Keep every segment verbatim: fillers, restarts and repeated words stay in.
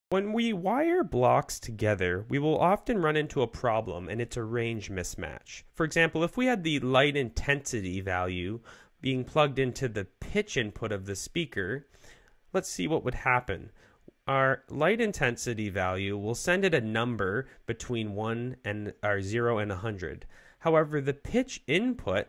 When we wire blocks together, we will often run into a problem, and it's a range mismatch. For example, if we had the light intensity value being plugged into the pitch input of the speaker, let's see what would happen. Our light intensity value will send it a number between one and or zero and one hundred. However, the pitch input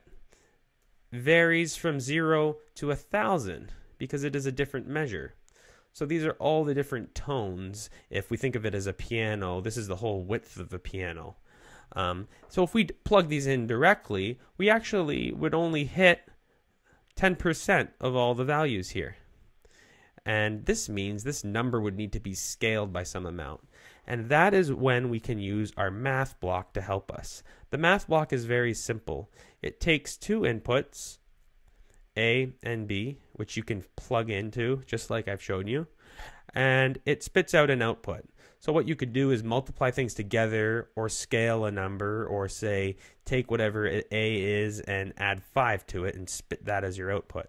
varies from zero to one thousand because it is a different measure. So these are all the different tones. If we think of it as a piano, this is the whole width of the piano. Um, so if we plug these in directly, we actually would only hit ten percent of all the values here. And this means this number would need to be scaled by some amount. And that is when we can use our math block to help us. The math block is very simple. It takes two inputs, A and B, which you can plug into just like I've shown you, and it spits out an output. So what you could do is multiply things together or scale a number, or say take whatever A is and add five to it and spit that as your output.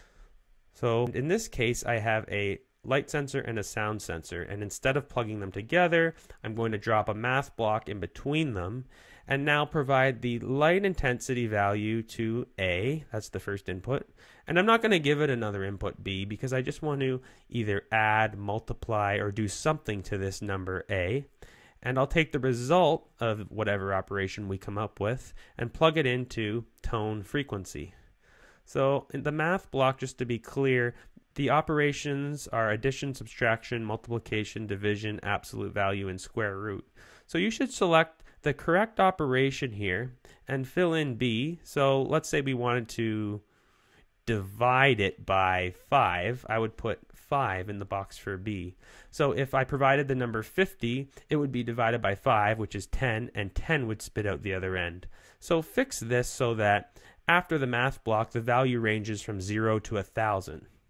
So in this case I have a light sensor and a sound sensor, and instead of plugging them together, I'm going to drop a math block in between them and now provide the light intensity value to A, that's the first input, and I'm not going to give it another input B because I just want to either add, multiply, or do something to this number A, and I'll take the result of whatever operation we come up with and plug it into tone frequency. So in the math block, just to be clear, the operations are addition, subtraction, multiplication, division, absolute value, and square root. So you should select the correct operation here and fill in B. So let's say we wanted to divide it by five. I would put five in the box for B. So if I provided the number fifty, it would be divided by five, which is ten, and ten would spit out the other end. So fix this so that after the math block, the value ranges from zero to one thousand.